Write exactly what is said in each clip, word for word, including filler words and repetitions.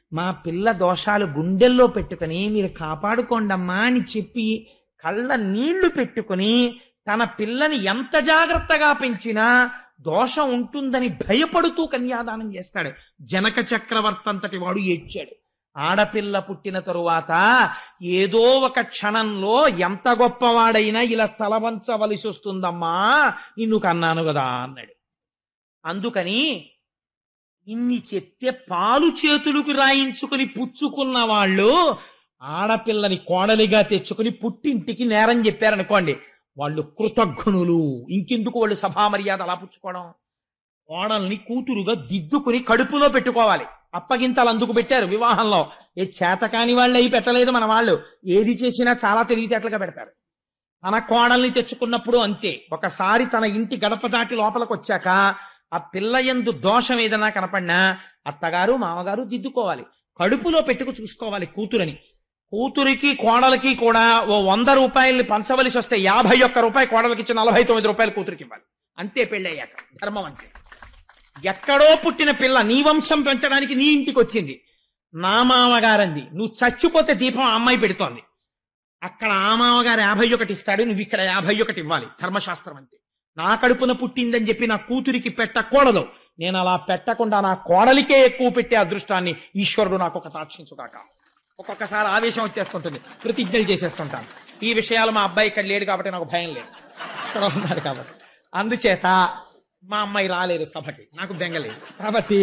మా పిల్ల దోషాలు గుండెల్లో పెట్టుకుని మీరు కాపాడుకోండమ్మా అని చెప్పి కళ్ళ నీళ్లు పెట్టుకుని తన పిల్లని ఎంత జాగ్రత్తగా పెంచినా దోషం ఉంటుందని భయపడుతూ కన్యాదానం చేస్తాడు. జనక చక్రవర్తి అంతటి వాడు ఏడ్చాడు. ఆడపిల్ల పుట్టిన తరువాత ఏదో ఒక క్షణంలో ఎంత గొప్పవాడైనా ఇలా తలవంచవలసి వస్తుందమ్మా, నిన్ను కన్నాను కదా అన్నాడు. అందుకని ఇన్ని చెప్తే పాలు చేతులకు రాయించుకుని పుచ్చుకున్న వాళ్ళు ఆడపిల్లని కోడలిగా తెచ్చుకుని పుట్టింటికి నేరం చెప్పారనుకోండి, వాళ్ళు కృతజ్ఞులు. ఇంకెందుకు వాళ్ళు సభా మర్యాద అలా పుచ్చుకోవడం? కోడల్ని కూతురుగా దిద్దుకుని కడుపులో పెట్టుకోవాలి. అప్పగింతలు అందుకు పెట్టారు వివాహంలో. ఏ చేతకాని వాళ్ళు అయి పెట్టలేదు మన వాళ్ళు. ఏది చేసినా చాలా తెలివితేటలుగా పెడతారు. తన కోడల్ని తెచ్చుకున్నప్పుడు అంతే. ఒకసారి తన ఇంటి గడప దాటి లోపలికి వచ్చాక ఆ పిల్ల యందు దోషం ఏదైనా కనపడినా అత్తగారు మామగారు దిద్దుకోవాలి, కడుపులో పెట్టుకు చూసుకోవాలి కూతురని. కూతురికి కోడలికి కూడా ఓ వంద రూపాయల్ని పంచవలసి వస్తే యాభై ఒక్క రూపాయలు కోడలికి ఇచ్చి నలభై తొమ్మిది రూపాయలు కూతురికి ఇవ్వాలి. అంతే పెళ్ళి అయ్యాక ధర్మం అంటే. ఎక్కడో పుట్టిన పిల్ల నీ వంశం పెంచడానికి నీ ఇంటికి వచ్చింది. నా మామగారంది, నువ్వు చచ్చిపోతే దీపం ఆ అమ్మాయి పెడుతోంది. అక్కడ ఆ మామగారు యాభై ఒకటి ఇస్తాడు, నువ్వు ఇక్కడ యాభై ఒకటి ఇవ్వాలి. ధర్మశాస్త్రం అంతే. నా కడుపున పుట్టిందని చెప్పి నా కూతురికి పెట్టకూడదు. నేను అలా పెట్టకుండా నా కోడలికే ఎక్కువ పెట్టే అదృష్టాన్ని ఈశ్వరుడు నాకు ఒక తాక్షించుగాక. ఒక్కొక్కసారి ఆవేశం వచ్చేస్తుంటుంది, ప్రతిజ్ఞలు చేసేస్తుంటాను. ఈ విషయాలు మా అబ్బాయి ఇక్కడ లేడు కాబట్టి నాకు భయం లేదు, ఇక్కడ ఉన్నాడు కాబట్టి. అందుచేత మా అమ్మాయి రాలేదు సభకి, నాకు బెంగలేదు కాబట్టి.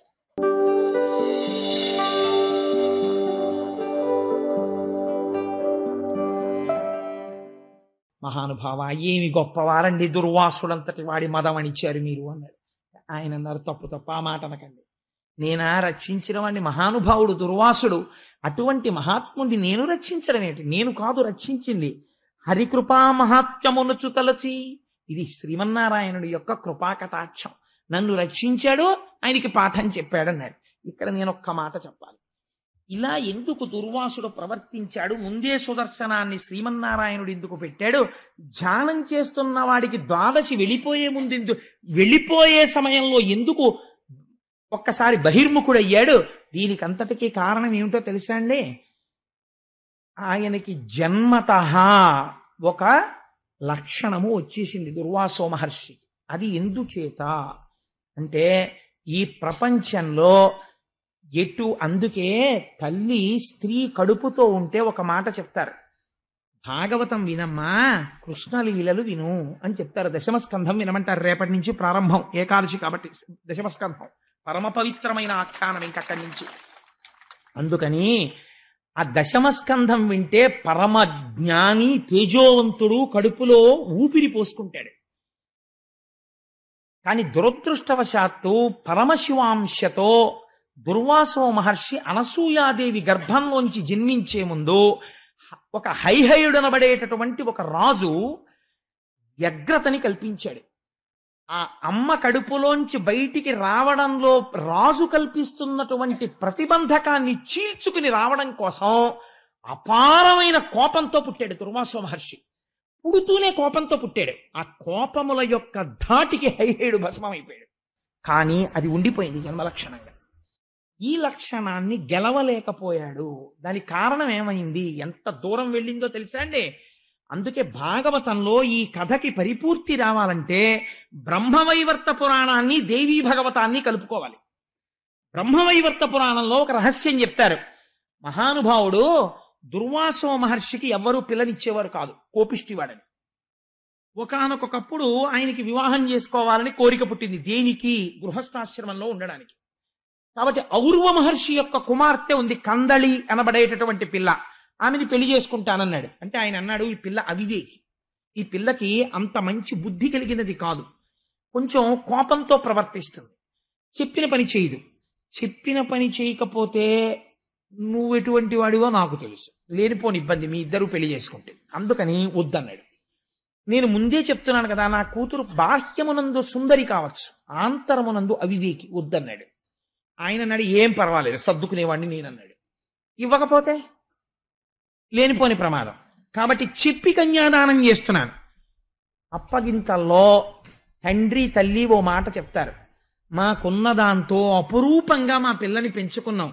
మహానుభావ, ఏమి గొప్పవారండి, దుర్వాసుడంతటి వాడి మదం అనిచ్చారు మీరు అన్నాడు. ఆయన అన్నారు, తప్పు తప్ప ఆ మాట అనకండి. నేనా రక్షించిన వాడిని? మహానుభావుడు దుర్వాసుడు. అటువంటి మహాత్ముడిని నేను రక్షించడం ఏంటి? నేను కాదు రక్షించింది, హరికృపా మహాత్మ్యమునచు తలచి. ఇది శ్రీమన్నారాయణుడి యొక్క కృపా కటాక్షం. నన్ను రక్షించాడు, ఆయనకి పాఠం చెప్పాడన్నాడు. ఇక్కడ నేను ఒక్క మాట చెప్పాలి. ఇలా ఎందుకు దుర్వాసుడు ప్రవర్తించాడు? ముందే సుదర్శనాన్ని శ్రీమన్నారాయణుడు ఎందుకు పెట్టాడు? ధ్యానం చేస్తున్న వాడికి ద్వాదశి వెళ్ళిపోయే ముందు ఎందుకు, వెళ్ళిపోయే సమయంలో ఎందుకు ఒక్కసారి బహిర్ముఖుడయ్యాడు? దీనికి అంతటికీ కారణం ఏమిటో తెలుసా అండి? ఆయనకి జన్మతః ఒక లక్షణము వచ్చేసింది దుర్వాసో మహర్షి. అది ఎందుచేత అంటే ఈ ప్రపంచంలో ఎటు, అందుకే తల్లి స్త్రీ కడుపుతో ఉంటే ఒక మాట చెప్తారు, భాగవతం వినమ్మా, కృష్ణలీలలు విను అని చెప్తారు. దశమస్కంధం వినమంటారు. రేపటి నుంచి ప్రారంభం, ఏకాదశి కాబట్టి దశమస్కంధం పరమ పవిత్రమైన ఆఖ్యానం ఇంకక్కడి నుంచి. అందుకని ఆ దశమస్కంధం వింటే పరమ జ్ఞాని తేజోవంతుడు కడుపులో ఊపిరి పోసుకుంటాడు. కానీ దురదృష్టవశాత్తు పరమశివాంశతో దుర్వాసో మహర్షి అనసూయాదేవి గర్భంలోంచి జన్మించే ముందు ఒక హైహయుడనబడేటటువంటి ఒక రాజు వ్యగ్రతని కల్పించాడు. ఆ అమ్మ కడుపులోంచి బయటికి రావడంలో రాజు కల్పిస్తున్నటువంటి ప్రతిబంధకాన్ని చీల్చుకుని రావడం కోసం అపారమైన కోపంతో పుట్టాడు దుర్వాసో మహర్షి. పుడుతూనే కోపంతో పుట్టాడు. ఆ కోపముల యొక్క ధాటికి హైహేయుడు భస్మమైపోయాడు. కానీ అది ఉండిపోయింది జన్మలక్షణంగా. ఈ లక్షణాన్ని గెలవలేకపోయాడు. దానికి కారణం ఏమైంది, ఎంత దూరం వెళ్ళిందో తెలుసా అండి? అందుకే భాగవతంలో ఈ కథకి పరిపూర్తి రావాలంటే బ్రహ్మవైవర్త పురాణాన్ని దేవీ భగవతాన్ని కలుపుకోవాలి. బ్రహ్మవైవర్త పురాణంలో ఒక రహస్యం చెప్తారు. మహానుభావుడు దుర్వాసో మహర్షికి ఎవ్వరూ పిల్లనిచ్చేవారు కాదు, కోపిష్టివాడని. ఒకానొకప్పుడు ఆయనకి వివాహం చేసుకోవాలని కోరిక పుట్టింది. దేనికి? గృహస్థాశ్రమంలో ఉండడానికి. కాబట్టి ఔర్వ మహర్షి యొక్క కుమార్తె ఉంది, కందళి అనబడేటటువంటి పిల్ల. ఆమెని పెళ్లి చేసుకుంటానన్నాడు. అంటే ఆయన అన్నాడు, ఈ పిల్ల అవివేకి, ఈ పిల్లకి అంత మంచి బుద్ధి కలిగినది కాదు, కొంచెం కోపంతో ప్రవర్తిస్తుంది, చెప్పిన పని చేయదు. చెప్పిన పని చేయకపోతే నువ్వు ఎటువంటి వాడివో నాకు తెలుసు, లేనిపోని ఇబ్బంది మీ ఇద్దరు పెళ్లి చేసుకుంటే, అందుకని వద్దన్నాడు. నేను ముందే చెప్తున్నాను కదా, నా కూతురు బాహ్యమునందు సుందరి కావచ్చు, ఆంతరమునందు అవివేకి, వద్దన్నాడు. ఆయన అన్నాడు, ఏం పర్వాలేదు సర్దుకునేవాడిని నేనన్నాడు. ఇవ్వకపోతే లేనిపోని ప్రమాదం, కాబట్టి చెప్పి కన్యాదానం చేస్తున్నాను. అప్పగింతల్లో తండ్రి తల్లి ఓ మాట చెప్తారు, మాకున్న దాంతో అపురూపంగా మా పిల్లని పెంచుకున్నాం,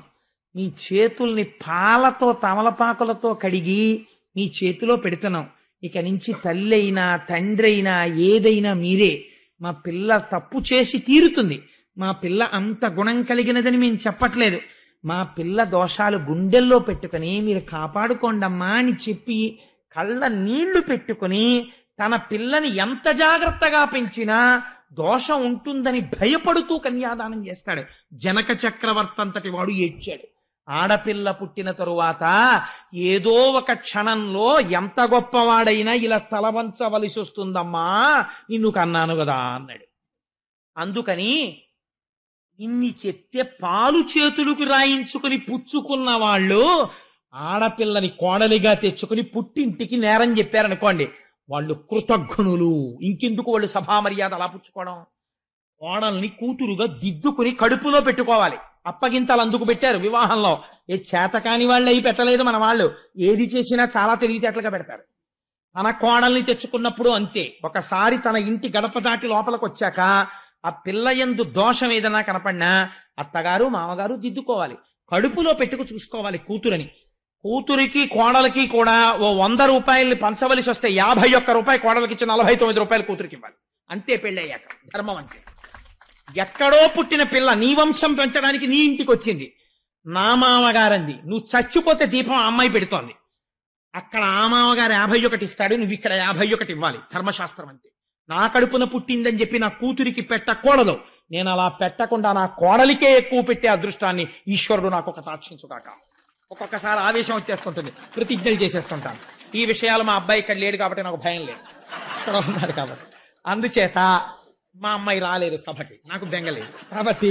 మీ చేతుల్ని పాలతో తమలపాకులతో కడిగి మీ చేతిలో పెడుతున్నాం. ఇక నుంచి తల్లి అయినా తండ్రి అయినా ఏదైనా మీరే. మా పిల్ల తప్పు చేసి తీరుతుంది, మా పిల్ల అంత గుణం కలిగినదని మేము చెప్పట్లేదు. మా పిల్ల దోషాలు గుండెల్లో పెట్టుకుని మీరు కాపాడుకోండమ్మా అని చెప్పి కళ్ళ నీళ్లు పెట్టుకుని తన పిల్లని ఎంత జాగ్రత్తగా పెంచినా దోషం ఉంటుందని భయపడుతూ కన్యాదానం చేస్తాడు. జనక చక్రవర్తి అంతటి వాడు ఏడ్చాడు. ఆడపిల్ల పుట్టిన తరువాత ఏదో ఒక క్షణంలో ఎంత గొప్పవాడైనా ఇలా తలవంచవలసి వస్తుందమ్మా, నిన్ను కన్నాను కదా అన్నాడు. అందుకని ఇన్ని చెప్తే పాలు చేతులకు రాయించుకుని పుచ్చుకున్న వాళ్ళు ఆడపిల్లని కోడలిగా తెచ్చుకుని పుట్టింటికి నేరం చెప్పారనుకోండి, వాళ్ళు కృతజ్ఞులు. ఇంకెందుకు వాళ్ళు సభా మర్యాద అలా పుచ్చుకోవడం? కోడల్ని కూతురుగా దిద్దుకుని కడుపులో పెట్టుకోవాలి. అప్పగింతలు అందుకు పెట్టారు వివాహంలో. ఏ చేతకాని వాళ్ళు అయి పెట్టలేదు మన వాళ్ళు. ఏది చేసినా చాలా తెలివితేటలుగా పెడతారు. తన కోడల్ని తెచ్చుకున్నప్పుడు అంతే. ఒకసారి తన ఇంటి గడప దాటి లోపలికి వచ్చాక ఆ పిల్ల యందు దోషం ఏదైనా కనపడినా అత్తగారు మామగారు దిద్దుకోవాలి, కడుపులో పెట్టుకు చూసుకోవాలి కూతురని. కూతురికి కోడలికి కూడా ఓ వంద రూపాయల్ని పంచవలసి వస్తే యాభై ఒక్క రూపాయలు కోడలికి ఇచ్చి నలభై తొమ్మిది రూపాయలు కూతురికి ఇవ్వాలి. అంతే పెళ్ళి అయ్యాక ధర్మం అంతే. ఎక్కడో పుట్టిన పిల్ల నీ వంశం పెంచడానికి నీ ఇంటికి వచ్చింది. నా మామగారంది, నువ్వు చచ్చిపోతే దీపం ఆ అమ్మాయి పెడుతోంది. అక్కడ ఆ మామగారు యాభై ఒకటి ఇస్తాడు, నువ్వు ఇక్కడ యాభై ఒకటి ఇవ్వాలి. ధర్మశాస్త్రం అంతే. నా కడుపున పుట్టిందని చెప్పి నా కూతురికి పెట్టకూడదు. నేను అలా పెట్టకుండా నా కోడలికే ఎక్కువ పెట్టే అదృష్టాన్ని ఈశ్వరుడు నాకు ఒక సాక్షించుగాక. ఒక్కొక్కసారి ఆవేశం వచ్చేస్తుంటుంది, ప్రతిజ్ఞలు చేసేస్తుంటాను. ఈ విషయాలు మా అబ్బాయి ఇక్కడ లేడు కాబట్టి నాకు భయం లేదు, ఇక్కడ ఉన్నాడు కాబట్టి. అందుచేత మా అమ్మాయి రాలేదు సభకి, నాకు బెంగలేదు. కాబట్టి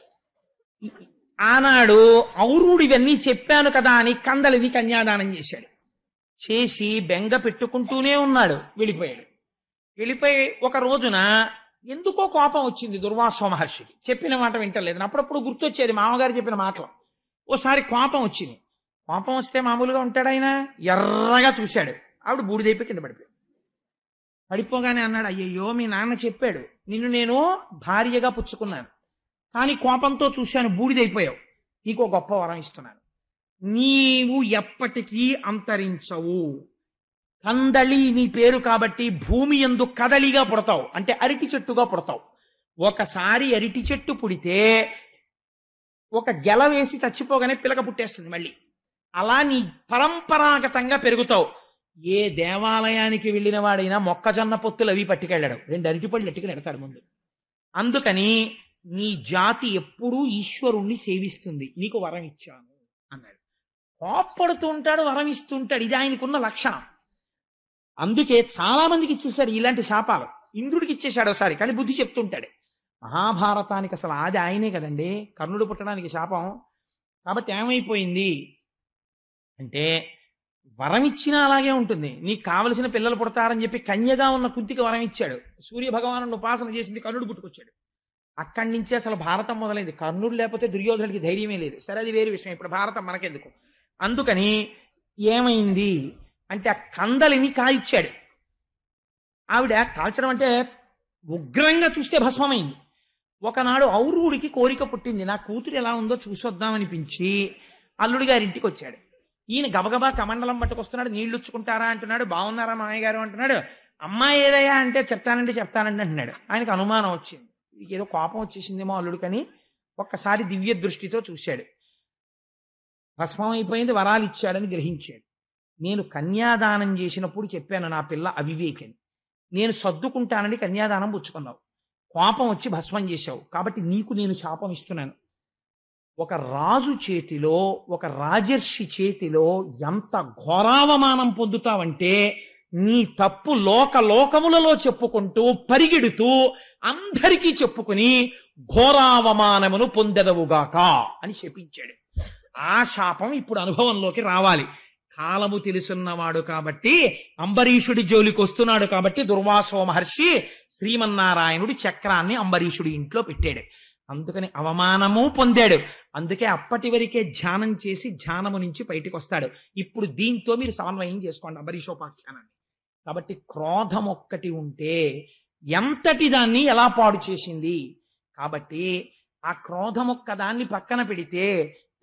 ఆనాడు ఔరుడు ఇవన్నీ చెప్పాను కదా అని కందలిని కన్యాదానం చేశాడు. చేసి బెంగ పెట్టుకుంటూనే ఉన్నాడు. వెళ్ళిపోయాడు. వెళ్ళిపోయి ఒక రోజున ఎందుకో కోపం వచ్చింది దుర్వాసో మహర్షికి. చెప్పిన మాట వింటలేదు. అప్పుడప్పుడు గుర్తొచ్చేది మామగారు చెప్పిన మాటలు. ఓసారి కోపం వచ్చింది. కోపం వస్తే మామూలుగా ఉంటాడు ఆయన. ఎర్రగా చూశాడు. ఆవిడ బూడిదైపోయి కింద పడిపోయాడు. పడిపోగానే అన్నాడు, అయ్యయ్యో మీ నాన్న చెప్పాడు, నిన్ను నేను భార్యగా పుచ్చుకున్నాను, కానీ కోపంతో చూశాను, బూడిదైపోయావు, నీకు గొప్ప వరం ఇస్తున్నాను. నీవు ఎప్పటికీ అంతరించవు. కందళి నీ పేరు కాబట్టి భూమి యందు కదలిగా పుడతావు, అంటే అరటి చెట్టుగా పుడతావు. ఒకసారి అరటి చెట్టు పుడితే ఒక గెల వేసి చచ్చిపోగానే పిలక పుట్టేస్తుంది మళ్ళీ. అలా నీ పరంపరాగతంగా పెరుగుతావు. ఏ దేవాలయానికి వెళ్ళిన వాడైనా మొక్కజొన్న పొత్తులు అవి పట్టుకెళ్ళాడు, రెండు అరటిపళ్ళు ఎట్టుకుని ఎడతాడు ముందు. అందుకని నీ జాతి ఎప్పుడూ ఈశ్వరుణ్ణి సేవిస్తుంది, నీకు వరం ఇచ్చాను అన్నాడు. కోప్పడుతూ ఉంటాడు, వరం ఇస్తుంటాడు. ఇది ఆయనకున్న లక్షణం. అందుకే చాలా మందికి ఇచ్చేశాడు ఇలాంటి శాపాలు. ఇంద్రుడికి ఇచ్చేశాడు ఒకసారి, కానీ బుద్ధి చెప్తుంటాడు. మహాభారతానికి అసలు ఆది ఆయనే కదండి, కర్ణుడు పుట్టడానికి శాపం. కాబట్టి ఏమైపోయింది అంటే, వరం ఇచ్చినా అలాగే ఉంటుంది. నీకు కావలసిన పిల్లలు పుడతారని చెప్పి కన్యగా ఉన్న కుంతికి వరం ఇచ్చాడు. సూర్య భగవాను ఉపాసన చేసింది, కర్ణుడు పుట్టుకొచ్చాడు. అక్కడి నుంచి అసలు భారతం మొదలైంది. కర్ణుడు లేకపోతే దుర్యోధనుడికి ధైర్యమే లేదు. సరే, అది వేరే విషయం. ఇప్పుడు భారతం మనకెందుకు. అందుకని ఏమైంది అంటే, ఆ కందలిని కాల్చాడు. ఆవిడ కాల్చడం అంటే ఉగ్రంగా చూస్తే భస్మమైంది. ఒకనాడు ఔరుడికి కోరిక పుట్టింది, నా కూతురు ఎలా ఉందో చూసొద్దామనిపించి అల్లుడి గారింటికి వచ్చాడు. ఈయన గబగబా కమండలం పట్టుకొస్తున్నాడు. నీళ్లుచ్చుకుంటారా అంటున్నాడు. బాగున్నారా మామయ్య గారు అంటున్నాడు. అమ్మాయి ఏదయ్యా అంటే, చెప్తానండి చెప్తానండి అంటున్నాడు. ఆయనకు అనుమానం వచ్చింది, ఏదో కోపం వచ్చేసిందేమో అల్లుడికని ఒక్కసారి దివ్య దృష్టితో చూశాడు. భస్మం అయిపోయింది, వరాలు ఇచ్చాడని గ్రహించాడు. నేను కన్యాదానం చేసినప్పుడు చెప్పాను నా పిల్ల అవివేకని, నేను సర్దుకుంటానని కన్యాదానం పుచ్చుకున్నావు, కోపం వచ్చి భస్మం చేశావు, కాబట్టి నీకు నేను శాపం ఇస్తున్నాను. ఒక రాజు చేతిలో, ఒక రాజర్షి చేతిలో ఎంత ఘోరావమానం పొందుతావంటే, నీ తప్పు లోక లోకములలో చెప్పుకుంటూ పరిగెడుతూ అందరికీ చెప్పుకుని ఘోరావమానమును పొందెదవుగాక అని శపించాడు. ఆ శాపం ఇప్పుడు అనుభవంలోకి రావాలి. కాలము తెలుసున్నవాడు కాబట్టి, అంబరీషుడి జోలికి వస్తున్నాడు కాబట్టి దుర్వాసో మహర్షి శ్రీమన్నారాయణుడి చక్రాన్ని అంబరీషుడి ఇంట్లో పెట్టాడు. అందుకని అవమానము పొందాడు. అందుకే అప్పటి వరకే ధ్యానం చేసి ధ్యానము నుంచి బయటికి వస్తాడు. ఇప్పుడు దీంతో మీరు సమన్వయం చేసుకోండి అంబరీషోపాఖ్యానాన్ని. కాబట్టి క్రోధం ఒక్కటి ఉంటే ఎంతటి దాన్ని ఎలా పాడు చేసింది. కాబట్టి ఆ క్రోధం ఒక్క దాన్ని పక్కన పెడితే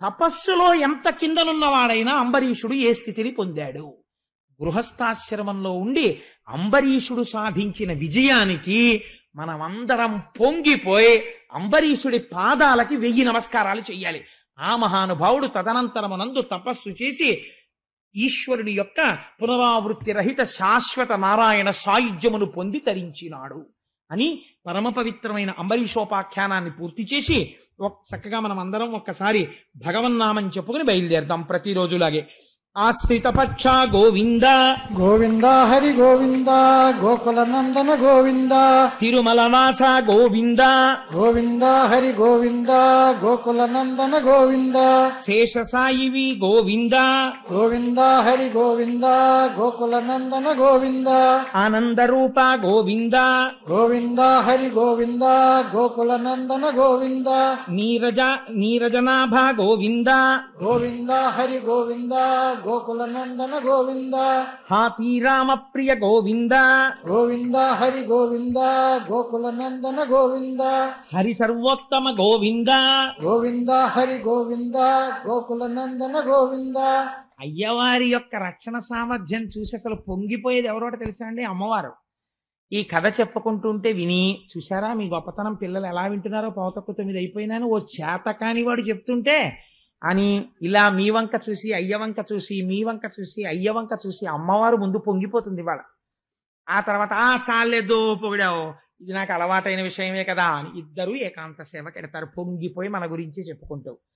తపస్సులో ఎంత కిందనున్నవాడైనా అంబరీషుడు ఏ స్థితిని పొందాడు. గృహస్థాశ్రమంలో ఉండి అంబరీషుడు సాధించిన విజయానికి మనమందరం పొంగిపోయి అంబరీషుడి పాదాలకి వెయ్యి నమస్కారాలు చెయ్యాలి. ఆ మహానుభావుడు తదనంతరమునందు తపస్సు చేసి ఈశ్వరుని యొక్క పునరావృత్తి రహిత శాశ్వత నారాయణ సాయుధ్యమును పొంది తరించినాడు అని పరమ పవిత్రమైన అంబరీషోపాఖ్యానాన్ని పూర్తి చేసి చక్కగా మనం అందరం ఒక్కసారి భగవన్నామం చెప్పుకుని బయలుదేరుతాం ప్రతిరోజులాగే. ఆశ్రిత పక్ష గోవింద గోవింద హరి గోవింద గోకుల నందన గోవింద తిరుమల వాస గోవింద గోవింద హరి గోవింద గోకుల నందన గోవింద శేషసాయివి గోవింద గోవింద హరి గోవింద గోకుల నందన గోవింద ఆనందరూప గోవింద గోవింద హరి గోవింద గోకుల నందన గోవింద నీరజ నీరజనాభ గోవింద గోవింద హరి గోవింద గోకుల నందన గోవింద హాతీ రామ ప్రియ గోవింద గోవింద హరి గోవింద గోకుల నందన గోవింద హరి సర్వోత్తమ గోవింద గోవింద హరి గోవింద గోకుల నందన గోవింద. అయ్యవారి యొక్క రక్షణ సామర్థ్యం చూసి అసలు పొంగిపోయేది ఎవరోట తెలుసా అండి? అమ్మవారు. ఈ కథ చెప్పుకుంటుంటే విని చూసారా మీ గొప్పతనం పిల్లలు ఎలా వింటున్నారో పావుతక్కు తొమ్మిది అయిపోయినాను ఓ చేతకాని వాడు చెప్తుంటే అని ఇలా మీ వంక చూసి అయ్య వంక చూసి మీ వంక చూసి అయ్య వంక చూసి అమ్మవారు ముందు పొంగిపోతుంది వాళ్ళ. ఆ తర్వాత ఆ చాలేదో పొగిడావు ఇది నాకు అలవాటైన విషయమే కదా అని ఇద్దరు ఏకాంత సేవ కెడతారు పొంగిపోయి మన గురించి చెప్పుకుంటూ.